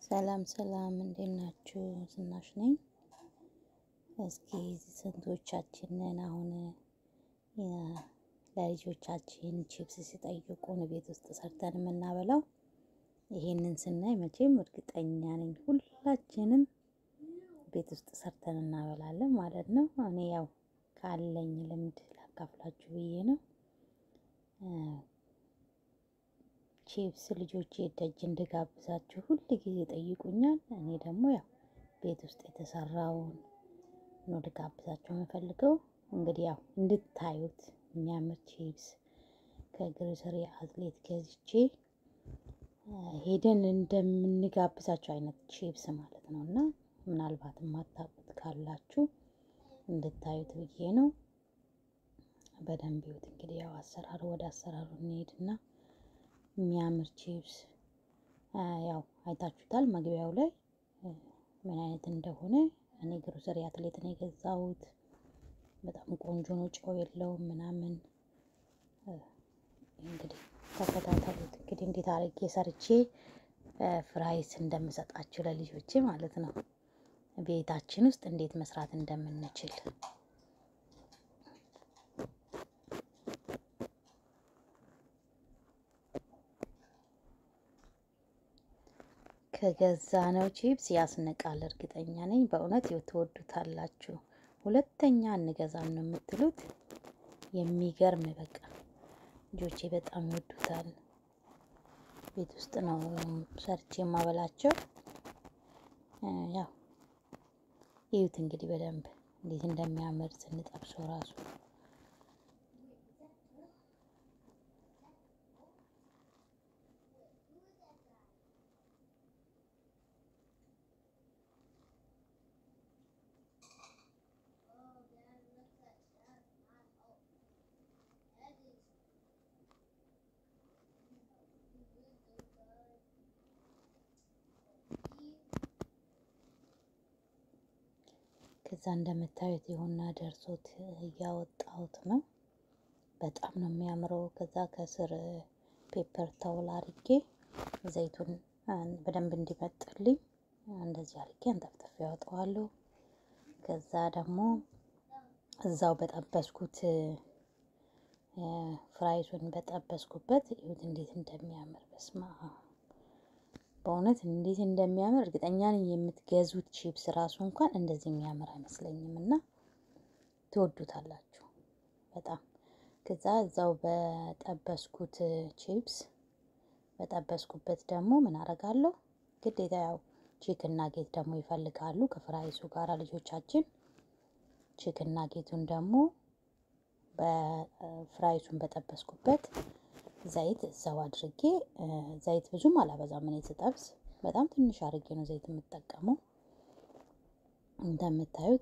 ሰላም እንዴት ናችሁ? ዝናሽ ነኝ። እስኪ ስንቶቻችንን አሁን ለልጆቻችን ቺፕስ ሲጠይቁን ቤት ውስጥ ሰርተን የምናበላው? ይሄንን ስናይ መቼም እርግጠኛ ነኝ ሁላችንም ቤት ውስጥ ሰርተን እናበላለን ማለት ነው። እኔ ያው ካለኝ ልምድ ላካፍላችሁ ብዬ ነው። ቺፕስ ልጆቼ ደጅ እንድጋብዛችሁ ሁሉ ጊዜ ጠይቁኛል። እኔ ደግሞ ያው ቤት ውስጥ የተሰራውን ነው ልጋብዛችሁ የምፈልገው። እንግዲህ ያው እንድታዩት የሚያምር ቺፕስ ከግሮሰሪ አውትሌት ገዝቼ ሄደን እንደምንጋብዛችሁ አይነት ቺፕስ ማለት ነውና ምናልባት የማታውቁት ካላችሁ እንድታዩት ብዬ ነው። በደንብ ይሁት። እንግዲህ ያው ወደ አሰራሩ እንሄድና የሚያምር ቺፕስ ያው አይታችሁታል መግቢያው ላይ ምን አይነት እንደሆነ። እኔ ግሮሰሪ አውትሌት ነው የገዛሁት። በጣም ቆንጆ ነው፣ ጨው የለውም ምናምን። እንግዲህ ተከታተሉት። እንግዲህ እንዴት አድርጌ ሰርቼ ፍራይዝ እንደምሰጣችሁ ለልጆቼ ማለት ነው፣ ቤታችን ውስጥ እንዴት መስራት እንደምንችል። ከገዛነው ቺፕስ ያስነቃል፣ እርግጠኛ ነኝ። በእውነት ትወዱታላችሁ። ሁለተኛ እንገዛም ነው የምትሉት። የሚገርም በቃ ልጆቼ በጣም ይወዱታል። ቤት ውስጥ ነው ሰርቼ የማበላቸው። ያው ይዩት እንግዲህ በደንብ እንዴት እንደሚያምር ስንጠብሰው ራሱ። ከዛ እንደምታዩት ይሁንና ደርሶት እያወጣሁት ነው። በጣም ነው የሚያምረው። ከዛ ከስር ፔፐር ታውል አድርጌ ዘይቱን በደንብ እንዲመጥልኝ እንደዚህ አድርጌ አንጠፍጥፌ ያወጣዋለሁ። ከዛ ደግሞ እዛው በጠበስኩት ፍራይዙን በጠበስኩበት ይሁት እንዴት እንደሚያምር። በስማ በእውነት እንዴት እንደሚያምር እርግጠኛ ነኝ። የምትገዙት ቺፕስ ራሱ እንኳን እንደዚህ የሚያምር አይመስለኝም እና ትወዱታላችሁ በጣም። ከዛ እዛው በጠበስኩት ቺፕስ በጠበስኩበት ደግሞ ምን አደርጋለሁ? ግዴታ ያው ቺክን ናጌት ደግሞ ይፈልጋሉ ከፍራይሱ ጋር ልጆቻችን። ቺክን ናጌቱን ደግሞ በፍራይሱን በጠበስኩበት ዘይት እዛው አድርጌ፣ ዘይት ብዙም አላበዛም እኔ ስጠብስ፣ በጣም ትንሽ አድርጌ ነው ዘይት የምጠቀመው። እንደምታዩት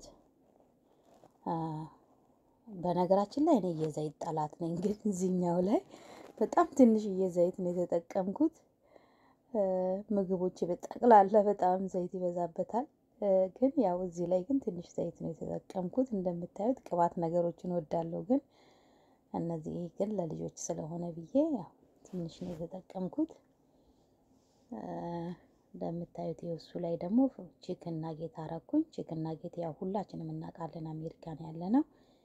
በነገራችን ላይ እኔ የዘይት ጠላት ነኝ፣ ግን እዚህኛው ላይ በጣም ትንሽዬ ዘይት ነው የተጠቀምኩት። ምግቦች በጠቅላላ በጣም ዘይት ይበዛበታል፣ ግን ያው እዚህ ላይ ግን ትንሽ ዘይት ነው የተጠቀምኩት። እንደምታዩት ቅባት ነገሮችን እወዳለሁ፣ ግን እነዚህ ግን ለልጆች ስለሆነ ብዬ ያው ትንሽ ነው የተጠቀምኩት። እንደምታዩት እሱ ላይ ደግሞ ቺክን ናጌት አረኩኝ። ቺክን ናጌት ያው ሁላችንም እናውቃለን፣ አሜሪካን ያለ ነው።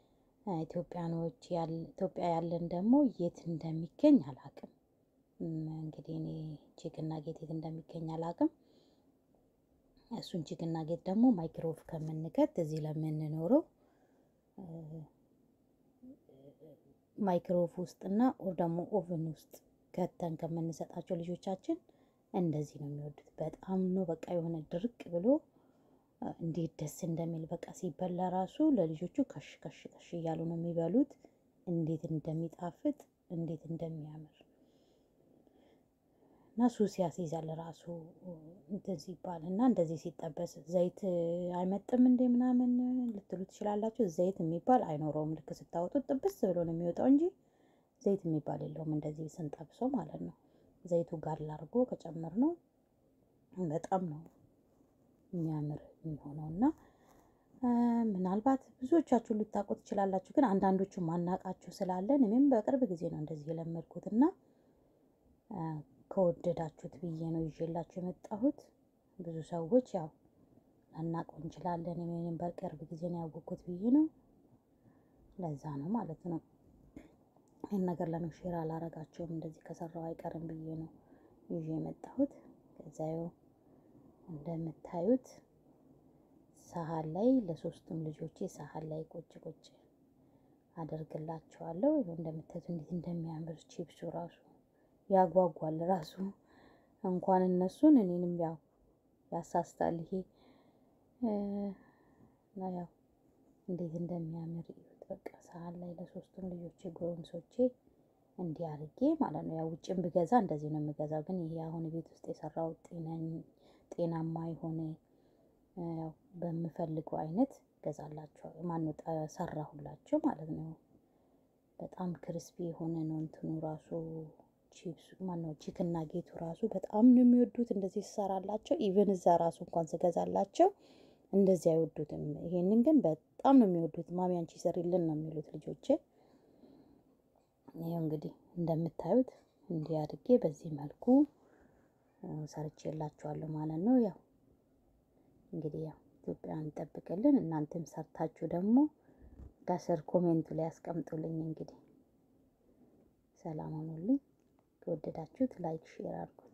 ኢትዮጵያ ያለን ደግሞ የት እንደሚገኝ አላውቅም። እንግዲህ እኔ ቺክን ናጌት የት እንደሚገኝ አላውቅም። እሱን ቺክን ናጌት ደግሞ ማይክሮዌቭ ከምንከት እዚህ ለምንኖረው ማይክሮዌቭ ውስጥና ደግሞ ኦቨን ውስጥ ከተን ከምንሰጣቸው ልጆቻችን እንደዚህ ነው የሚወዱት። በጣም ነው በቃ የሆነ ድርቅ ብሎ እንዴት ደስ እንደሚል በቃ ሲበላ ራሱ ለልጆቹ ከሽ እያሉ ነው የሚበሉት። እንዴት እንደሚጣፍጥ እንዴት እንደሚያምር እና ሱስ ያስይዛል ራሱ እንትን ሲባል እና እንደዚህ ሲጠበስ ዘይት አይመጥም እንዴ ምናምን ልትሉ ትችላላችሁ። ዘይት የሚባል አይኖረውም። ልክ ስታወጡት ጥብስ ብሎ ነው የሚወጣው እንጂ ዘይት የሚባል የለውም። እንደዚህ ስንጠብሰው ማለት ነው። ዘይቱ ጋር ላርጎ ከጨመርነው በጣም ነው የሚያምር የሚሆነው እና ምናልባት ብዙዎቻችሁ ልታውቁት ትችላላችሁ፣ ግን አንዳንዶቹ ማናቃችሁ ስላለን እኔም በቅርብ ጊዜ ነው እንደዚህ የለመድኩትና ከወደዳችሁት ብዬ ነው ይዤላችሁ የመጣሁት። ብዙ ሰዎች ያው ላናውቀው እንችላለን። እኔም በቅርብ ጊዜ ነው ያወቅኩት ብዬ ነው። ለዛ ነው ማለት ነው። ይሄን ነገር ለምን ሼር አላረጋቸውም እንደዚህ ከሰራው አይቀርም ብዬ ነው ይዤ የመጣሁት። ከዛው እንደምታዩት ሳህን ላይ ለሶስቱም ልጆቼ ሳህን ላይ ቁጭ ቁጭ አደርግላቸዋለሁ። ይሄው እንደምታዩት እንዴት እንደሚያምር ቺፕሱ ራሱ ያጓጓል ራሱ እንኳን እነሱን እኔንም ያው ያሳስታል። ይሄ ያው እንዴት እንደሚያምር እዩት። በቃ ሳህን ላይ ለሶስቱም ልጆቼ ጎረምሶቼ እንዲህ አድርጌ ማለት ነው። ያው ውጭም ብገዛ እንደዚህ ነው የምገዛው፣ ግን ይሄ አሁን ቤት ውስጥ የሰራው ጤናማ የሆነ ያው በምፈልገው አይነት ገዛላችኋለሁ። ማነው ሰራሁላችሁ ማለት ነው። በጣም ክሪስፒ የሆነ ነው እንትኑ ራሱ ቺፕስ ማነው ቺክን ናጌቱ ራሱ በጣም ነው የሚወዱት እንደዚህ ሲሰራላቸው። ኢቭን እዛ ራሱ እንኳን ስገዛላቸው እንደዚህ አይወዱትም። ይሄንን ግን በጣም ነው የሚወዱት። ማሚ አንቺ ሰሪልን ነው የሚሉት ልጆቼ። ይሄው እንግዲህ እንደምታዩት እንዲህ አድርጌ በዚህ መልኩ ሰርቼላችኋለሁ ማለት ነው። ያው እንግዲህ ያው ኢትዮጵያን እንጠብቅልን። እናንተም ሰርታችሁ ደግሞ ከስር ኮሜንቱ ላይ አስቀምጡልኝ። እንግዲህ ሰላም ሁኑልኝ። ከወደዳችሁት ላይክ ሼር አድርጉ።